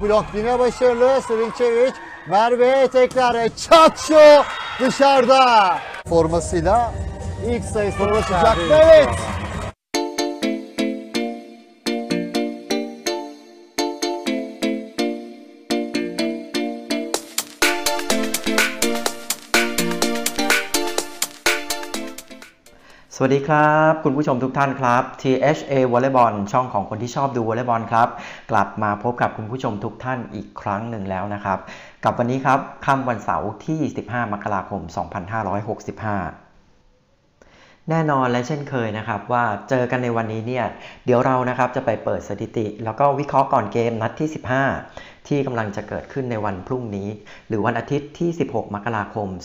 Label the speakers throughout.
Speaker 1: blok yine başarılı. Srinčević, Merve'ye tekrar Çatşo dışarıda. Formasıyla ilk sayısına ulaşacak. Evet.
Speaker 2: สวัสดีครับคุณผู้ชมทุกท่านครับ THA Volleyball ช่องของคนที่ชอบดูวอลเลย์บอลครับกลับมาพบกับคุณผู้ชมทุกท่านอีกครั้งหนึ่งแล้วนะครับกับวันนี้ครับค่ำวันเสาร์ที่15มกราคม2565แน่นอนและเช่นเคยนะครับว่าเจอกันในวันนี้เนี่ยเดี๋ยวเรานะครับจะไปเปิดสถิติแล้วก็วิเคราะห์ก่อนเกมนัดที่15ที่กำลังจะเกิดขึ้นในวันพรุ่งนี้หรือวันอาทิตย์ที่16มกราคม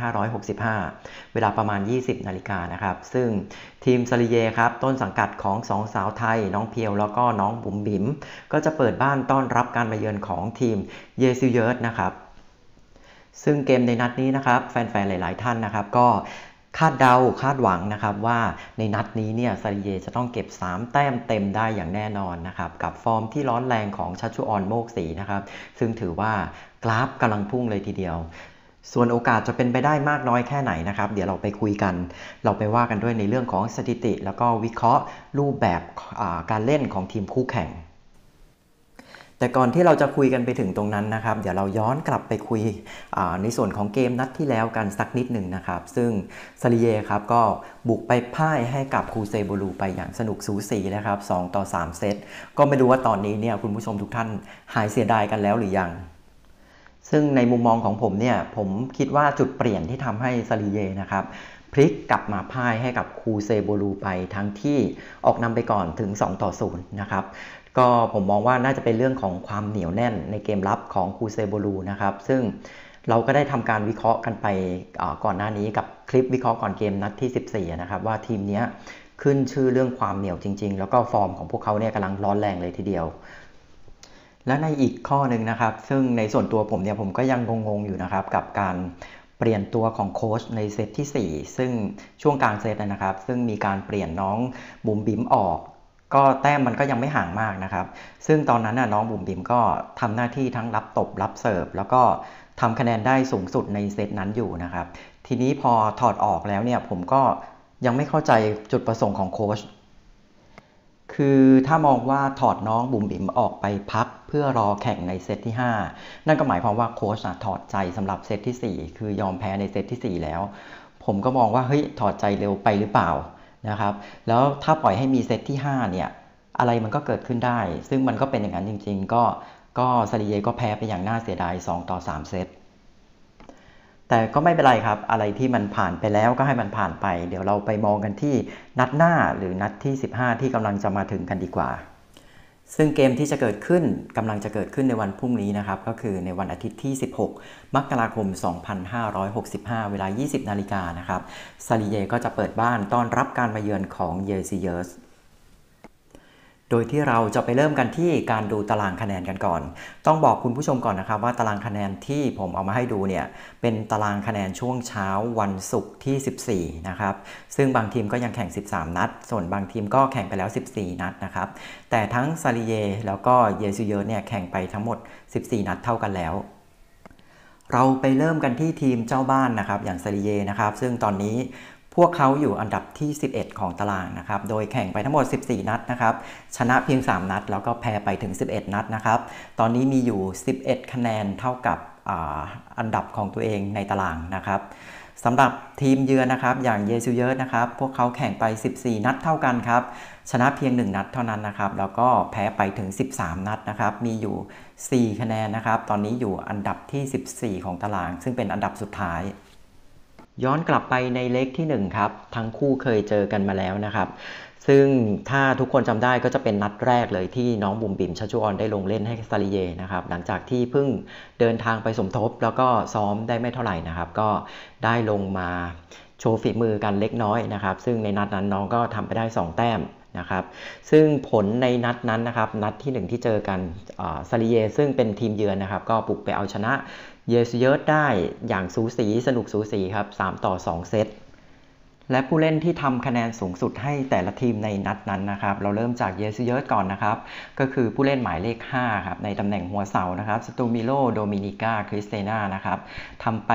Speaker 2: 2565เวลาประมาณ 20 นาฬิกานะครับซึ่งทีมซาลิเยครับต้นสังกัดของสองสาวไทยน้องเพียวแล้วก็น้องบุ๋มบิ๋มก็จะเปิดบ้านต้อนรับการมาเยือนของทีมเยซิเยิร์ตนะครับซึ่งเกมในนัดนี้นะครับแฟนๆหลายๆท่านนะครับก็คาดเดาคาดหวังนะครับว่าในนัดนี้เนี่ยซาลิเยจะต้องเก็บ3แต้มเต็มได้อย่างแน่นอนนะครับกับฟอร์มที่ร้อนแรงของชัชชุออนโมกศรีนะครับซึ่งถือว่ากราฟกำลังพุ่งเลยทีเดียวส่วนโอกาสจะเป็นไปได้มากน้อยแค่ไหนนะครับเดี๋ยวเราไปคุยกันเราไปว่ากันด้วยในเรื่องของสถิติแล้วก็วิเคราะห์รูปแบบการเล่นของทีมคู่แข่งแต่ก่อนที่เราจะคุยกันไปถึงตรงนั้นนะครับเดี๋ยวเราย้อนกลับไปคุยในส่วนของเกมนัดที่แล้วกันสักนิดหนึ่งนะครับซึ่งซาลิเยครับก็บุกไปพ่ายให้กับคูเซโบลูไปอย่างสนุกสูสีนะครับ2-3 เซตก็ไม่รู้ว่าตอนนี้เนี่ยคุณผู้ชมทุกท่านหายเสียดายกันแล้วหรือยังซึ่งในมุมมองของผมเนี่ยผมคิดว่าจุดเปลี่ยนที่ทำให้ซาลิเยนะครับพลิกกลับมาพ่ายให้กับคูเซโบลูไปทั้งที่ออกนำไปก่อนถึง2-0นะครับก็ผมมองว่าน่าจะเป็นเรื่องของความเหนียวแน่นในเกมรับของคูเซโบลูนะครับซึ่งเราก็ได้ทำการวิเคราะห์กันไปก่อนหน้านี้กับคลิปวิเคราะห์ก่อนเกมนัดที่14นะครับว่าทีมนี้ขึ้นชื่อเรื่องความเหนียวจริงๆแล้วก็ฟอร์มของพวกเขาเนี่ยกำลังร้อนแรงเลยทีเดียวและในอีกข้อหนึ่งนะครับซึ่งในส่วนตัวผมเนี่ยผมก็ยังงงๆอยู่นะครับกับการเปลี่ยนตัวของโค้ชในเซตที่4ซึ่งช่วงกลางเซตนะครับซึ่งมีการเปลี่ยนน้องบุ๋มบิ๋มออกก็แต้มมันก็ยังไม่ห่างมากนะครับซึ่งตอนนั้นน้องบุ๋มบิ๋มก็ทำหน้าที่ทั้งรับตบรับเสิร์ฟแล้วก็ทำคะแนนได้สูงสุดในเซตนั้นอยู่นะครับทีนี้พอถอดออกแล้วเนี่ยผมก็ยังไม่เข้าใจจุดประสงค์ของโค้ชคือถ้ามองว่าถอดน้องบุ๋มบิ๋มออกไปพักเพื่อรอแข่งในเซตที่5นั่นก็หมายความว่าโค้ชถอดใจสำหรับเซตที่4คือยอมแพ้ในเซตที่4แล้วผมก็มองว่าเฮ้ยถอดใจเร็วไปหรือเปล่านะครับแล้วถ้าปล่อยให้มีเซตที่5เนี่ยอะไรมันก็เกิดขึ้นได้ซึ่งมันก็เป็นอย่างนั้นจริงๆก็ซาลิเยก็แพ้ไปอย่างน่าเสียดาย2-3 เซตแต่ก็ไม่เป็นไรครับอะไรที่มันผ่านไปแล้วก็ให้มันผ่านไปเดี๋ยวเราไปมองกันที่นัดหน้าหรือนัดที่15ที่กำลังจะมาถึงกันดีกว่าซึ่งเกมที่จะเกิดขึ้นกำลังจะเกิดขึ้นในวันพรุ่งนี้นะครับก็คือในวันอาทิตย์ที่16มกราคม2565เวลา 20 นาฬิกานะครับซาลิเยก็จะเปิดบ้านต้อนรับการมาเยือนของเยซิเยิร์สโดยที่เราจะไปเริ่มกันที่การดูตารางคะแนนกันก่อนต้องบอกคุณผู้ชมก่อนนะครับว่าตารางคะแนนที่ผมเอามาให้ดูเนี่ยเป็นตารางคะแนนช่วงเช้าวันศุกร์ที่14นะครับซึ่งบางทีมก็ยังแข่ง13นัดส่วนบางทีมก็แข่งไปแล้ว14นัดนะครับแต่ทั้งซาลิเยแล้วก็เยซิเยิร์สเนี่ยแข่งไปทั้งหมด14นัดเท่ากันแล้วเราไปเริ่มกันที่ทีมเจ้าบ้านนะครับอย่างซาลิเยนะครับซึ่งตอนนี้พวกเขาอยู่อันดับที่11ของตารางนะครับโดยแข่งไปทั้งหมด14นัดนะครับชนะเพียง3นัดแล้วก็แพ้ไปถึง11นัดนะครับตอนนี้มีอยู่11คะแนนเท่ากับอันดับของตัวเองในตารางนะครับสำหรับทีมเยือนนะครับอย่างเยซิเยิร์สนะครับพวกเขาแข่งไป14นัดเท่ากันครับชนะเพียง1นัดเท่านั้นนะครับแล้วก็แพ้ไปถึง13นัดนะครับมีอยู่4คะแนนนะครับตอนนี้อยู่อันดับที่14ของตารางซึ่งเป็นอันดับสุดท้ายย้อนกลับไปในเล็กที่1ครับทั้งคู่เคยเจอกันมาแล้วนะครับซึ่งถ้าทุกคนจำได้ก็จะเป็นนัดแรกเลยที่น้องบุ๋มบิ๋มชัชชุออนได้ลงเล่นให้ซาลิเยนะครับหลังจากที่เพิ่งเดินทางไปสมทบแล้วก็ซ้อมได้ไม่เท่าไหร่นะครับก็ได้ลงมาโชว์ฝีมือกันเล็กน้อยนะครับซึ่งในนัดนั้นน้องก็ทำไปได้2แต้มนะครับซึ่งผลในนัดนั้นนะครับนัดที่1ที่เจอกันซาลิเยซึ่งเป็นทีมเยือนนะครับก็บุกไปเอาชนะเยซิเยิร์สได้อย่างสูสีสนุกสูสีครับ3-2 เซตและผู้เล่นที่ทำคะแนนสูงสุดให้แต่ละทีมในนัดนั้นนะครับเราเริ่มจากเยซิเยิร์ตก่อนนะครับก็คือผู้เล่นหมายเลข5ครับในตำแหน่งหัวเสานะครับสตูมิโลโดมินิกาคริสเตนานะครับทำไป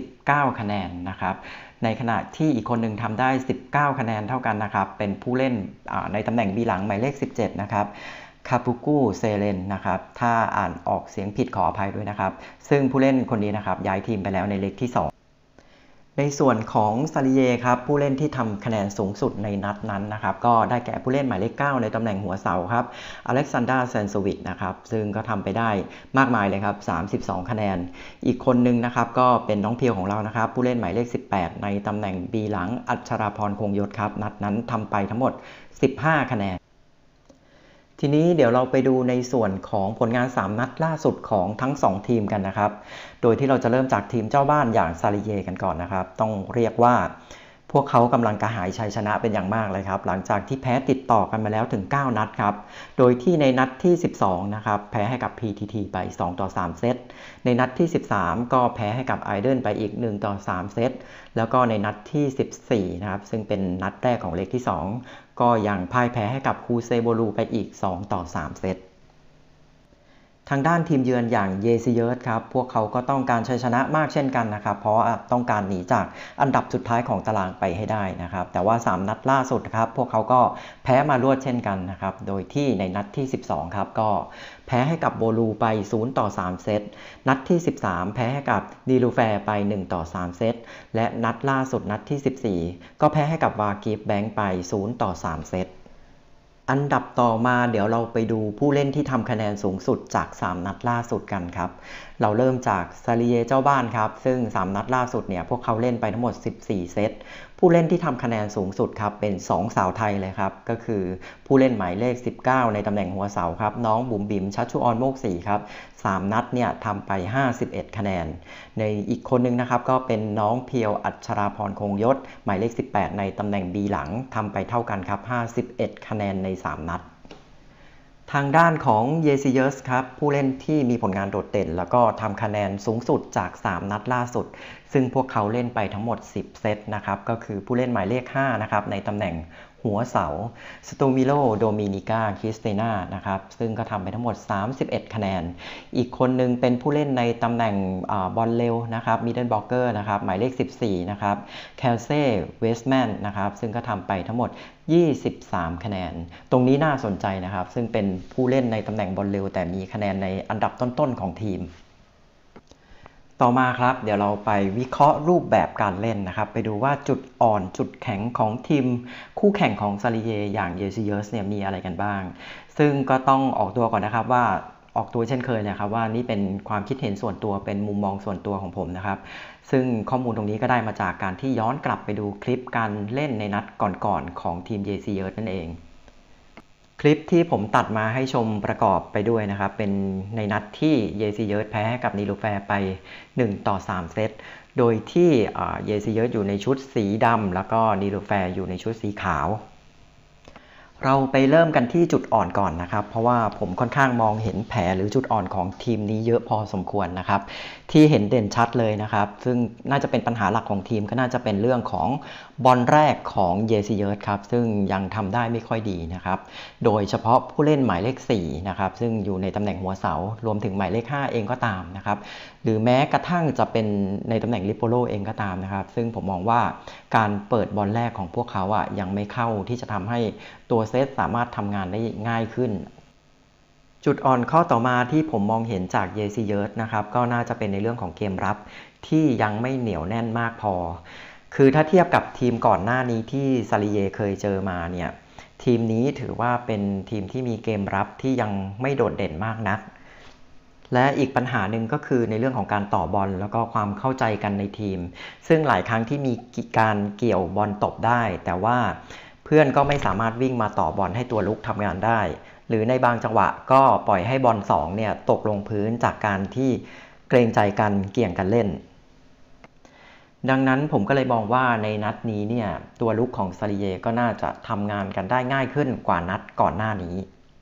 Speaker 2: 19คะแนนนะครับในขณะที่อีกคนหนึ่งทำได้19คะแนนเท่ากันนะครับเป็นผู้เล่นในตำแหน่งบีหลังหมายเลข17นะครับคาปูกุเซเลนนะครับถ้าอ่านออกเสียงผิดขออภัยด้วยนะครับซึ่งผู้เล่นคนนี้นะครับย้ายทีมไปแล้วในเล็กที่2ในส่วนของซาลิเยครับผู้เล่นที่ทำคะแนนสูงสุดในนัดนั้นนะครับก็ได้แก่ผู้เล่นหมายเลข9ในตำแหน่งหัวเสาครับอเล็กซานดรา เซนโซวิชนะครับซึ่งก็ทำไปได้มากมายเลยครับ32คะแนนอีกคนนึงนะครับก็เป็นน้องเพียวของเรานะครับผู้เล่นหมายเลข18ในตำแหน่งบีหลังอัชราพรคงยศครับนัดนั้นทำไปทั้งหมด15คะแนนทีนี้เดี๋ยวเราไปดูในส่วนของผลงาน3นัดล่าสุดของทั้ง2ทีมกันนะครับโดยที่เราจะเริ่มจากทีมเจ้าบ้านอย่างซาลิเยกันก่อนนะครับต้องเรียกว่าพวกเขากำลังกระหายชัยชนะเป็นอย่างมากเลยครับหลังจากที่แพ้ติดต่อกันมาแล้วถึง9นัดครับโดยที่ในนัดที่12นะครับแพ้ให้กับ PTT ไป2-3เซตในนัดที่13ก็แพ้ให้กับไอเดิลไปอีก1-3เซตแล้วก็ในนัดที่14นะครับซึ่งเป็นนัดแรกของเล็กที่2ก็ยังพ่ายแพ้ให้กับคูเซโบลูไปอีก2-3เซตทางด้านทีมเยือนอย่างเยซิเยิร์ตครับพวกเขาก็ต้องการชัยชนะมากเช่นกันนะครับเพราะต้องการหนีจากอันดับสุดท้ายของตารางไปให้ได้นะครับแต่ว่า3นัดล่าสุดครับพวกเขาก็แพ้มารวดเช่นกันนะครับโดยที่ในนัดที่12ครับก็แพ้ให้กับโบลูไป0-3เซตนัดที่13แพ้ให้กับดีลูแฟร์ไป1-3เซตและนัดล่าสุดนัดที่14ก็แพ้ให้กับวากิฟแบงค์ไป0-3เซตอันดับต่อมาเดี๋ยวเราไปดูผู้เล่นที่ทำคะแนนสูงสุดจาก3นัดล่าสุดกันครับเราเริ่มจากซาลิเยเจ้าบ้านครับซึ่ง3นัดล่าสุดเนี่ยพวกเขาเล่นไปทั้งหมด14เซตผู้เล่นที่ทำคะแนนสูงสุดครับเป็น2สาวไทยเลยครับก็คือผู้เล่นหมายเลข19ในตำแหน่งหัวเสาครับน้องบุ๋มบิ๋มชัชชุออนโมกศรีครับ3นัดเนี่ยทำไป51คะแนนในอีกคนนึงนะครับก็เป็นน้องเพียวอัชราพรคงยศหมายเลข18ในตำแหน่ง B หลังทำไปเท่ากันครับ51คะแนนใน3นัดทางด้านของเยซิเยิร์สครับผู้เล่นที่มีผลงานโดดเด่นแล้วก็ทำคะแนนสูงสุดจาก3นัดล่าสุดซึ่งพวกเขาเล่นไปทั้งหมด10เซตนะครับก็คือผู้เล่นหมายเลข5นะครับในตำแหน่งหัวเสาสตูมิโลโดมินิกาคริสเตนานะครับซึ่งก็ทำไปทั้งหมด31คะแนนอีกคนนึงเป็นผู้เล่นในตำแหน่งบอลเร็วนะครับมิดเดิลบล็อกเกอร์นะครับหมายเลข14นะครับแคลเซ่เวสแมนนะครับซึ่งก็ทำไปทั้งหมด23คะแนนตรงนี้น่าสนใจนะครับซึ่งเป็นผู้เล่นในตำแหน่งบอลเร็วแต่มีคะแนนในอันดับต้นๆของทีมต่อมาครับเดี๋ยวเราไปวิเคราะห์รูปแบบการเล่นนะครับไปดูว่าจุดอ่อนจุดแข็งของทีมคู่แข่งของซาลิเยอย่างเยซิเยิร์สเนี่ยมีอะไรกันบ้างซึ่งก็ต้องออกตัวก่อนนะครับว่าออกตัวเช่นเคยนะครับว่านี่เป็นความคิดเห็นส่วนตัวเป็นมุมมองส่วนตัวของผมนะครับซึ่งข้อมูลตรงนี้ก็ได้มาจากการที่ย้อนกลับไปดูคลิปการเล่นในนัดก่อนๆของทีมเยซิเยิร์สนั่นเองคลิปที่ผมตัดมาให้ชมประกอบไปด้วยนะครับเป็นในนัดที่เยซิเยิร์สแพ้กับนีลูแฟร์ไป1-3เซตโดยที่เยซิเยิร์สอยู่ในชุดสีดำแล้วก็นีลูแฟร์อยู่ในชุดสีขาวเราไปเริ่มกันที่จุดอ่อนก่อนนะครับเพราะว่าผมค่อนข้างมองเห็นแผลหรือจุดอ่อนของทีมนี้เยอะพอสมควรนะครับที่เห็นเด่นชัดเลยนะครับซึ่งน่าจะเป็นปัญหาหลักของทีมก็น่าจะเป็นเรื่องของบอลแรกของเยซิเยิร์สครับซึ่งยังทำได้ไม่ค่อยดีนะครับโดยเฉพาะผู้เล่นหมายเลข4นะครับซึ่งอยู่ในตำแหน่งหัวเสารวมถึงหมายเลข5เองก็ตามนะครับหรือแม้กระทั่งจะเป็นในตำแหน่งลิโปโลเองก็ตามนะครับซึ่งผมมองว่าการเปิดบอลแรกของพวกเขายังไม่เข้าที่จะทำให้ตัวเซตสามารถทำงานได้ง่ายขึ้นจุดอ่อนข้อต่อมาที่ผมมองเห็นจากเยซิเยิร์สนะครับก็น่าจะเป็นในเรื่องของเกมรับที่ยังไม่เหนียวแน่นมากพอคือถ้าเทียบกับทีมก่อนหน้านี้ที่ซาลิเยเคยเจอมาเนี่ยทีมนี้ถือว่าเป็นทีมที่มีเกมรับที่ยังไม่โดดเด่นมากนักและอีกปัญหาหนึ่งก็คือในเรื่องของการต่อบอลแล้วก็ความเข้าใจกันในทีมซึ่งหลายครั้งที่มีการเกี่ยวบอลตบได้แต่ว่าเพื่อนก็ไม่สามารถวิ่งมาต่อบอลให้ตัวลุกทำงานได้หรือในบางจังหวะก็ปล่อยให้บอล2เนี่ยตกลงพื้นจากการที่เกรงใจกันเกี่ยงกันเล่นดังนั้นผมก็เลยมองว่าในนัดนี้เนี่ยตัวลุกของซาลิเยก็น่าจะทำงานกันได้ง่ายขึ้นกว่านัดก่อนหน้านี้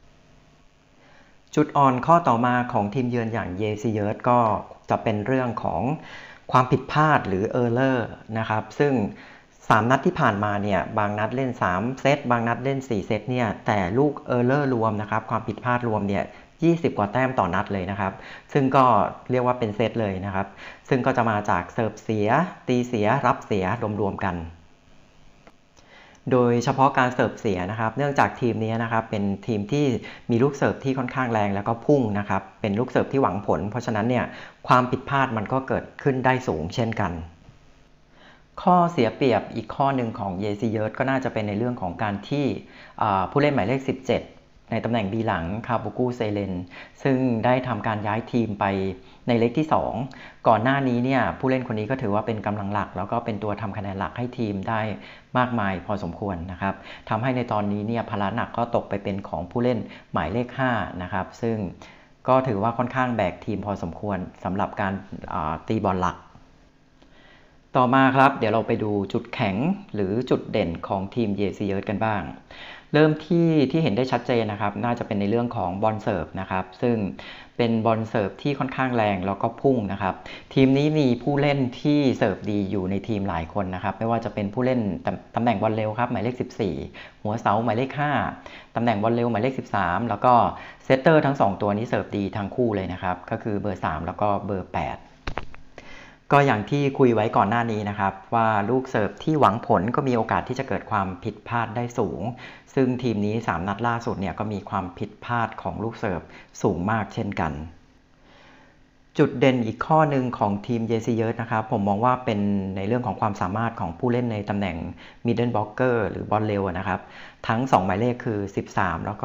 Speaker 2: จุดอ่อนข้อต่อมาของทีมเยือนอย่างเยซิเยิร์สก็จะเป็นเรื่องของความผิดพลาดหรือเออร์เลอร์นะครับซึ่ง 3 นัดที่ผ่านมาเนี่ยบางนัดเล่น3 เซตบางนัดเล่น4 เซตเนี่ยแต่ลูกเออร์เลอร์รวมนะครับความผิดพลาดรวมเนี่ย20 กว่าแต้มต่อนัดเลยนะครับซึ่งก็เรียกว่าเป็นเซตเลยนะครับซึ่งก็จะมาจากเสิร์ฟเสียตีเสียรับเสียรวมๆกันโดยเฉพาะการเสิร์ฟเสียนะครับเนื่องจากทีมนี้นะครับเป็นทีมที่มีลูกเสิร์ฟที่ค่อนข้างแรงแล้วก็พุ่งนะครับเป็นลูกเสิร์ฟที่หวังผลเพราะฉะนั้นเนี่ยความผิดพลาดมันก็เกิดขึ้นได้สูงเช่นกันข้อเสียเปรียบอีกข้อหนึ่งของเยซิเยิร์ตก็น่าจะเป็นในเรื่องของการที่ผู้เล่นหมายเลข17ในตำแหน่งบีหลังคาบูกุเซเลนซึ่งได้ทำการย้ายทีมไปในเล็กที่2ก่อนหน้านี้เนี่ยผู้เล่นคนนี้ก็ถือว่าเป็นกำลังหลักแล้วก็เป็นตัวทำคะแนนหลักให้ทีมได้มากมายพอสมควรนะครับทำให้ในตอนนี้เนี่ยภาระหนักก็ตกไปเป็นของผู้เล่นหมายเลข5นะครับซึ่งก็ถือว่าค่อนข้างแบกทีมพอสมควรสำหรับการตีบอลหลักต่อมาครับเดี๋ยวเราไปดูจุดแข็งหรือจุดเด่นของทีมเยซิเยิร์ตกันบ้างเริ่มที่เห็นได้ชัดเจนนะครับน่าจะเป็นในเรื่องของบอลเสิร์ฟนะครับซึ่งเป็นบอลเสิร์ฟที่ค่อนข้างแรงแล้วก็พุ่งนะครับทีมนี้มีผู้เล่นที่เสิร์ฟดีอยู่ในทีมหลายคนนะครับไม่ว่าจะเป็นผู้เล่นตำแหน่งบอลเร็วครับหมายเลข14หัวเสาหมายเลข5ตำแหน่งบอลเร็วหมายเลข13แล้วก็เซตเตอร์ทั้ง2ตัวนี้เสิร์ฟดีทั้งคู่เลยนะครับก็คือเบอร์3แล้วก็เบอร์8ก็อย่างที่คุยไว้ก่อนหน้านี้นะครับว่าลูกเสิร์ฟที่หวังผลก็มีโอกาสที่จะเกิดความผิดพลาดได้สูงซึ่งทีมนี้3 นัดล่าสุดเนี่ยก็มีความผิดพลาดของลูกเสิร์ฟสูงมากเช่นกันจุดเด่นอีกข้อหนึ่งของทีมเยซิเยิร์ตนะครับผมมองว่าเป็นในเรื่องของความสามารถของผู้เล่นในตำแหน่ง middle blocker หรือบอลเร็วนะครับทั้ง2หมายเลขคือ13แล้วก็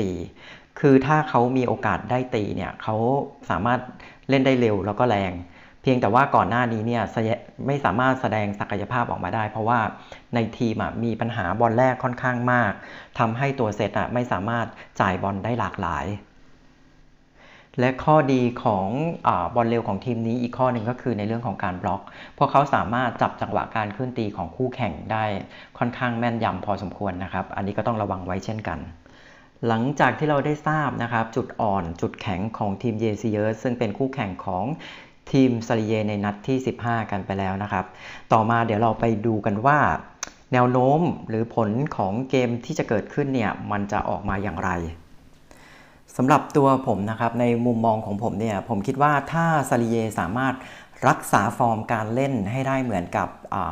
Speaker 2: 14คือถ้าเขามีโอกาสได้ตีเนี่ยเขาสามารถเล่นได้เร็วแล้วก็แรงเพียงแต่ว่าก่อนหน้านี้เนี่ยไม่สามารถแสดงศักยภาพออกมาได้เพราะว่าในทีมมีปัญหาบอลแรกค่อนข้างมากทำให้ตัวเซตไม่สามารถจ่ายบอลได้หลากหลายและข้อดีของบอลเร็วของทีมนี้อีกข้อหนึ่งก็คือในเรื่องของการบล็อกเพราะเขาสามารถจับจังหวะการขึ้นตีของคู่แข่งได้ค่อนข้างแม่นยำพอสมควรนะครับอันนี้ก็ต้องระวังไว้เช่นกันหลังจากที่เราได้ทราบนะครับจุดอ่อนจุดแข็งของทีมเยซิเยิร์ตซึ่งเป็นคู่แข่งของทีมซาริเยในนัดที่15กันไปแล้วนะครับต่อมาเดี๋ยวเราไปดูกันว่าแนวโน้มหรือผลของเกมที่จะเกิดขึ้นเนี่ยมันจะออกมาอย่างไรสำหรับตัวผมนะครับในมุมมองของผมเนี่ยผมคิดว่าถ้าซาริเยสามารถรักษาฟอร์มการเล่นให้ได้เหมือนกับ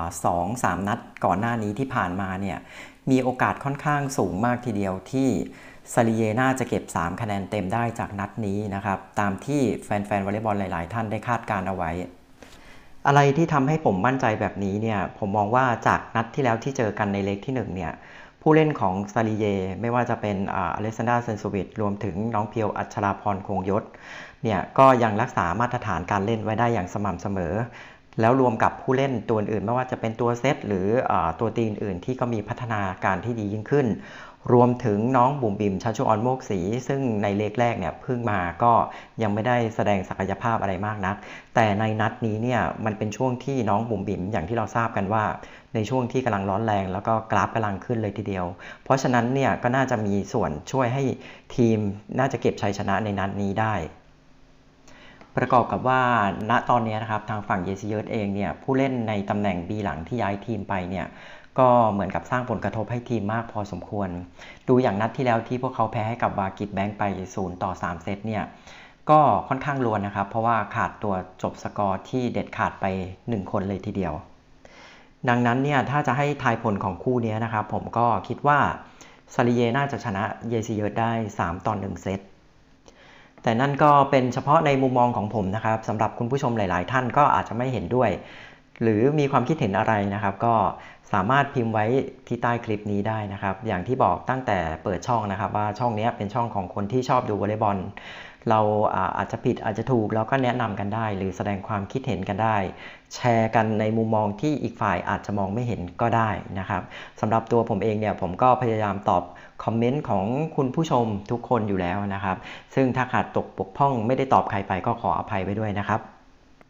Speaker 2: 2-3 นัดก่อนหน้านี้ที่ผ่านมาเนี่ยมีโอกาสค่อนข้างสูงมากทีเดียวที่ซาริเยน่าจะเก็บ3คะแนนเต็มได้จากนัดนี้นะครับตามที่แฟนๆวอลเลย์บอลหลายๆท่านได้คาดการเอาไว้อะไรที่ทำให้ผมมั่นใจแบบนี้เนี่ยผมมองว่าจากนัดที่แล้วที่เจอกันในเล็กที่1เนี่ยผู้เล่นของซาริเยไม่ว่าจะเป็นอเล็กซานดรา เซนโซวิชรวมถึงน้องเพียวอัชราพรคงยศเนี่ยก็ยังรักษามาตรฐานการเล่นไว้ได้อย่างสม่ำเสมอแล้วรวมกับผู้เล่นตัวอื่นไม่ว่าจะเป็นตัวเซตหรือตัวตีอื่นที่ก็มีพัฒนาการที่ดียิ่งขึ้นรวมถึงน้องบุ๋มบิมชัชชุออนโมกศรีซึ่งในเลกแรกเนี่ยเพิ่งมาก็ยังไม่ได้แสดงศักยภาพอะไรมากนักแต่ในนัดนี้เนี่ยมันเป็นช่วงที่น้องบุ๋มบิมอย่างที่เราทราบกันว่าในช่วงที่กำลังร้อนแรงแล้วก็กราฟกำลังขึ้นเลยทีเดียวเพราะฉะนั้นเนี่ยก็น่าจะมีส่วนช่วยให้ทีมน่าจะเก็บชัยชนะในนัดนี้ได้ประกอบกับว่าณตอนนี้นะครับทางฝั่งเยซิเยิร์ตเองเนี่ยผู้เล่นในตำแหน่ง B หลังที่ย้ายทีมไปเนี่ยก็เหมือนกับสร้างผลกระทบให้ทีมมากพอสมควรดูอย่างนัดที่แล้วที่พวกเขาแพ้ให้กับวากิดแบงค์ไป0-3 เซตเนี่ยก็ค่อนข้างรวนนะครับเพราะว่าขาดตัวจบสกอร์ที่เด็ดขาดไป1 คนเลยทีเดียวดังนั้นเนี่ยถ้าจะให้ทายผลของคู่นี้นะครับผมก็คิดว่าซาริเยน่าจะชนะเยซิเยิร์ตได้3-1 เซตแต่นั่นก็เป็นเฉพาะในมุมมองของผมนะครับสำหรับคุณผู้ชมหลายๆท่านก็อาจจะไม่เห็นด้วยหรือมีความคิดเห็นอะไรนะครับก็สามารถพิมพ์ไว้ที่ใต้คลิปนี้ได้นะครับอย่างที่บอกตั้งแต่เปิดช่องนะครับว่าช่องนี้เป็นช่องของคนที่ชอบดูวอลเลย์บอลเราอาจจะผิดอาจจะถูกแล้วก็แนะนำกันได้หรือแสดงความคิดเห็นกันได้แชร์กันในมุมมองที่อีกฝ่ายอาจจะมองไม่เห็นก็ได้นะครับสำหรับตัวผมเองเนี่ยผมก็พยายามตอบคอมเมนต์ของคุณผู้ชมทุกคนอยู่แล้วนะครับซึ่งถ้าขาดตกบกพร่องไม่ได้ตอบใครไปก็ขออภัยไว้ด้วยนะครับ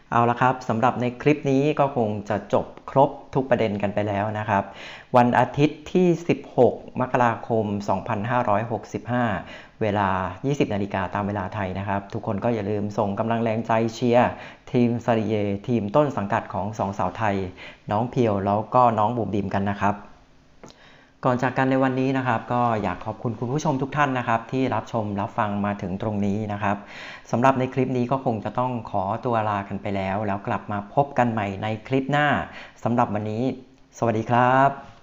Speaker 2: เอาละครับสำหรับในคลิปนี้ก็คงจะจบครบทุกประเด็นกันไปแล้วนะครับวันอาทิตย์ที่ 16 มกราคม 2565 เวลา 20 นาฬิกาตามเวลาไทยนะครับทุกคนก็อย่าลืมส่งกำลังแรงใจเชียร์ทีมซาริเยทีมต้นสังกัดของสองสาวไทยน้องเพียวแล้วก็น้องบุ๋มบิมกันนะครับก่อนจากกันในวันนี้นะครับก็อยากขอบคุณคุณผู้ชมทุกท่านนะครับที่รับชมรับฟังมาถึงตรงนี้นะครับสำหรับในคลิปนี้ก็คงจะต้องขอตัวลากันไปแล้วกลับมาพบกันใหม่ในคลิปหน้าสำหรับวันนี้สวัสดีครับ